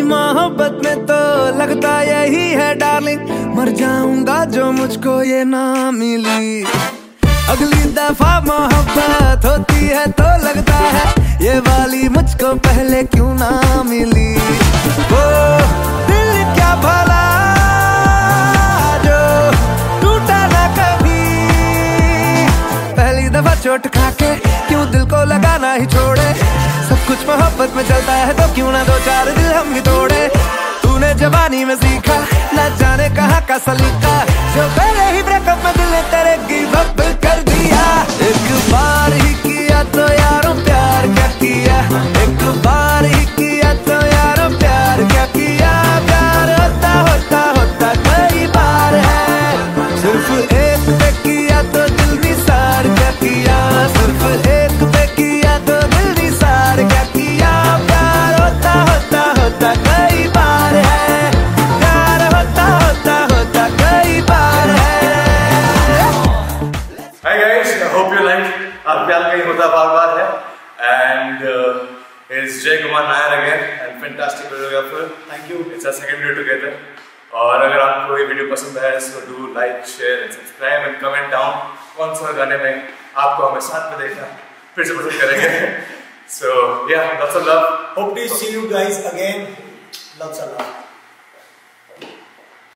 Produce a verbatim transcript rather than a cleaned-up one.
मोहब्बत में तो लगता यही है डार्लिंग, मर जाऊंगा जो मुझको ये ना मिली। अगली दफा मोहब्बत होती है तो लगता है ये वाली मुझको पहले क्यों ना मिली। वो दिल क्या भला जो टूटा ना कभी, पहली दफा चोट खाके क्यों दिल को लगाना ही छोड़े। सब कुछ मोहब्बत में चलता है तो क्यों ना दो चार दिल हम भी तोड़े। तूने जवानी में सीखा न जाने कहाँ का सलीका, जो पहले ही ब्रेकअप में दिल ने तेरे गिव अप कर दिया। एक बार ही किया तो यारों प्यार क्या किया, एक बार ही किया तो यारों प्यार क्या किया। प्यार होता होता होता कई बार है, सिर्फ एक पे किया तो दिल निसार क्या किया, सिर्फ एक पे किया तो दिल निसार क्या किया। प्यार होता होता होता कई बार है, प्यार होता होता होता कई बार है। Hi guys, I hope you like our प्यार कहीं होता बार बार है and uh, it's Jay Kumar Nair again and fantastic videographer. Thank you. It's our second video together. और अगर आपको ये वीडियो पसंद है so do like, share and subscribe and comment down कौन सा गाने में आपको हमें साथ में देखना फिर से पसंद करेंगे. So yeah, lots of love. Hope to see you guys again. Lots of love.